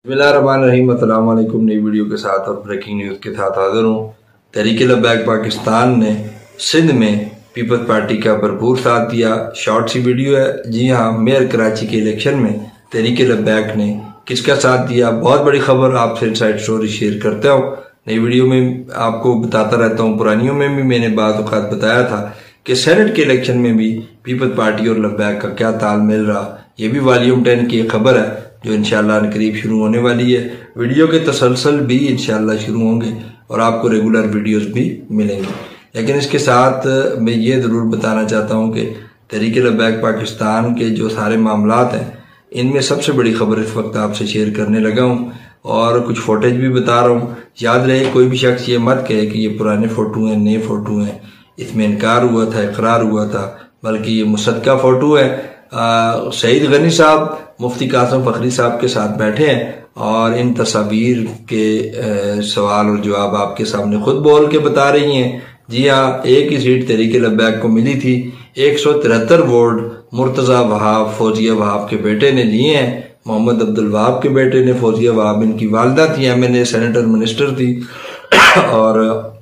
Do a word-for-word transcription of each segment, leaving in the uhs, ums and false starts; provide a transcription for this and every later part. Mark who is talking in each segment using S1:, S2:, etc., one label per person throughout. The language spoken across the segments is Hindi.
S1: बिस्मिल्लाहिर्रहमानिर्रहीम। अस्सलाम वालेकुम। नई वीडियो के साथ और ब्रेकिंग न्यूज़ के साथ हाजिर हूँ। तहरीक लब्बैक पाकिस्तान ने सिंध में पीपल्स पार्टी का भरपूर साथ दिया। शॉर्ट सी वीडियो है। जी हाँ, मेयर कराची के इलेक्शन में तहरीक लब्बैक ने किसका साथ दिया, बहुत बड़ी खबर आपसे इनसाइड स्टोरी शेयर करता हूँ। नई वीडियो में आपको बताता रहता हूँ, पुरानियों में भी मैंने बात औक़ात बताया था कि सेनेट के इलेक्शन में भी पीपल्स पार्टी और लब्बैक का क्या तालमेल रहा। ये भी वॉल्यूम टेन की खबर है जो इंशाल्लाह करीब शुरू होने वाली है। वीडियो के तसलसल भी इंशाल्लाह शुरू होंगे और आपको रेगुलर वीडियोस भी मिलेंगे। लेकिन इसके साथ मैं ये ज़रूर बताना चाहता हूँ कि तहरीक लब्बैक पाकिस्तान के जो सारे मामलात हैं, इनमें सबसे बड़ी खबर इस वक्त आपसे शेयर करने लगा हूँ और कुछ फोटेज भी बता रहा हूँ। याद रहे, कोई भी शख्स ये मत कहे कि ये पुराने फ़ोटो हैं, नए फ़ोटो हैं, इसमें इनकार हुआ था, इकरार हुआ था, बल्कि ये मुसद्दका फ़ोटो है। सईद गनी साहब मुफ्ती कासिम फखरी साहब के साथ बैठे हैं और इन तस्वीर के आ, सवाल और जवाब आपके सामने खुद बोल के बता रही हैं। जी हाँ, एक ही सीट तहरीक लब्बैक को मिली थी। एक सौ तिहत्तर वोट मुर्तज़ा वहाब फौजिया वहाब के बेटे ने लिए हैं। मोहम्मद अब्दुल वहाब के बेटे ने, फौजिया वहाब इनकी वालदा थी, M N A senator minister थी, और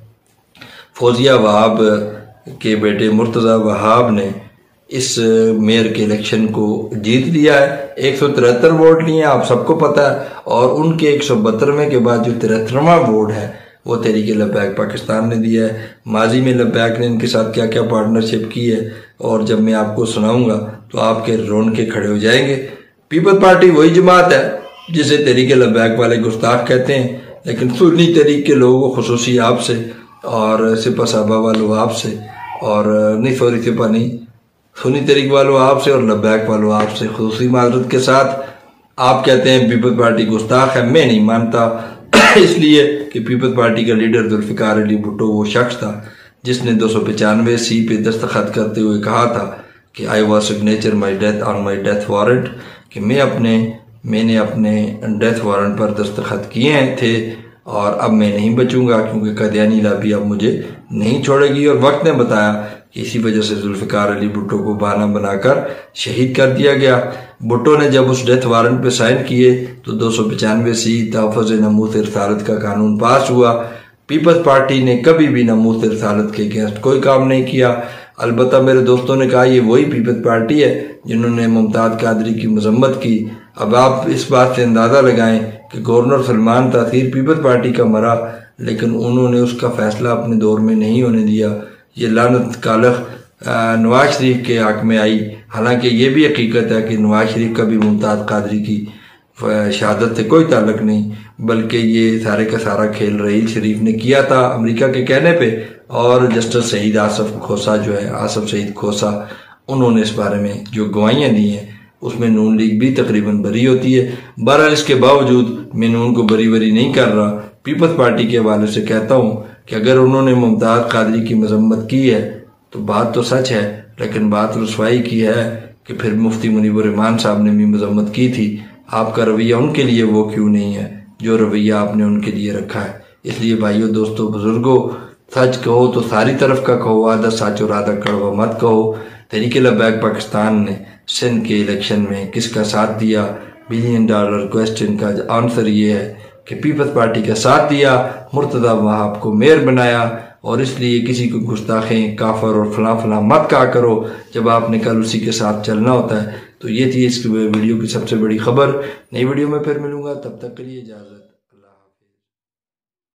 S1: फौजिया वहाब के बेटे मुर्तज़ा वहाब ने इस मेयर के इलेक्शन को जीत लिया है। एक सौ तिहत्तर वोट लिए, आप सबको पता है, और उनके एक सौ बहत्तरवें के बाद जो तिहत्तरवां वोट है वो तहरीक लब्बैक पाकिस्तान ने दिया है। माजी में लब्बैक ने इनके साथ क्या क्या पार्टनरशिप की है, और जब मैं आपको सुनाऊंगा तो आपके रोन के खड़े हो जाएंगे। पीपल्स पार्टी वही जमात है जिसे तहरीक लब्बैक वाले गुस्ताख कहते हैं, लेकिन सुन्नी तहरीक के लोगों को खुसूसी आपसे और सिपा साहबा वालों आपसे, और नहीं सॉरी सिपा नहीं सुन्नी तहरीक वालों आपसे और लब्बैक वालों आपसे खुसूसी माजरत के साथ आप कहते हैं पीपल्स पार्टी गुस्ताख है। मैं नहीं मानता, इसलिए कि पीपल्स पार्टी का लीडर जुल्फिकार अली भुट्टो वो शख्स था जिसने दो सौ पचानवे सी पे दस्तखत करते हुए कहा था कि I was signature my death on my death warrant, कि मैं अपने मैंने अपने डेथ वारंट पर दस्तखत किए थे और अब मैं नहीं बचूंगा क्योंकि कादियानी लॉबी अब मुझे नहीं छोड़ेगी। और वक्त ने बताया कि इसी वजह से जुल्फिकार अली भुट्टो को बहाना बनाकर शहीद कर दिया गया। भुट्टो ने जब उस डेथ वारंट पे साइन किए तो दो सौ पचानवे सी तहफ़्फ़ुज़ नमूस रिसालत का कानून पास हुआ। पीपल्स पार्टी ने कभी भी नमूस रिसालत के अगेंस्ट कोई काम नहीं किया। अलबत्ता मेरे दोस्तों ने कहा ये वही पीपल्स पार्टी है जिन्होंने मुमताज़ कादरी की मजम्मत की। अब आप इस बात से अंदाज़ा लगाएं कि गवर्नर सलमान तासीर पीपल्स पार्टी का मरा, लेकिन उन्होंने उसका फैसला अपने दौर में नहीं होने दिया। ये लानत कालख नवाज शरीफ के हक में आई। हालांकि ये भी हकीकत है कि नवाज शरीफ का भी मुमताज़ कादरी की शहादत से कोई ताल्लुक नहीं, बल्कि ये सारे का सारा खेल रहील शरीफ ने किया था अमेरिका के कहने पे, और जस्टिस शहीद आसफ खोसा जो है आसफ शहीद खोसा, उन्होंने इस बारे में जो गवाहियाँ दी हैं उसमें नून लीग भी तकरीबन बरी होती है। बहरहाल इसके बावजूद मैं नून को बरी बरी नहीं कर रहा। पीपल्स पार्टी के हवाले से कहता हूँ कि अगर उन्होंने मुमताज़ कादरी की मजम्मत की है तो बात तो सच है, लेकिन बात रुसवाई की है कि फिर मुफ्ती मुनीबुर रहमान साहब ने भी मजम्मत की थी। आपका रवैया उनके लिए वो क्यों नहीं है जो रवैया आपने उनके लिए रखा है। इसलिए भाइयों, दोस्तों, बुजुर्गों, सच कहो तो सारी तरफ का कहो, आधा सच और आधा कड़वा मत कहो। तहरीक लब्बैक पाकिस्तान ने सिंध के इलेक्शन में किसका साथ दिया? बिलियन डॉलर क्वेश्चन का आंसर ये है कि पीपल्स पार्टी का साथ दिया, मुर्तज़ा वहाब को मेयर बनाया। और इसलिए किसी को गुस्ताखें, काफर और फला फला मत कहा करो जब आपने कल उसी के साथ चलना होता है। तो ये थी इस वीडियो की सबसे बड़ी खबर। नई वीडियो में फिर मिलूंगा, तब तक के लिए इजाजत।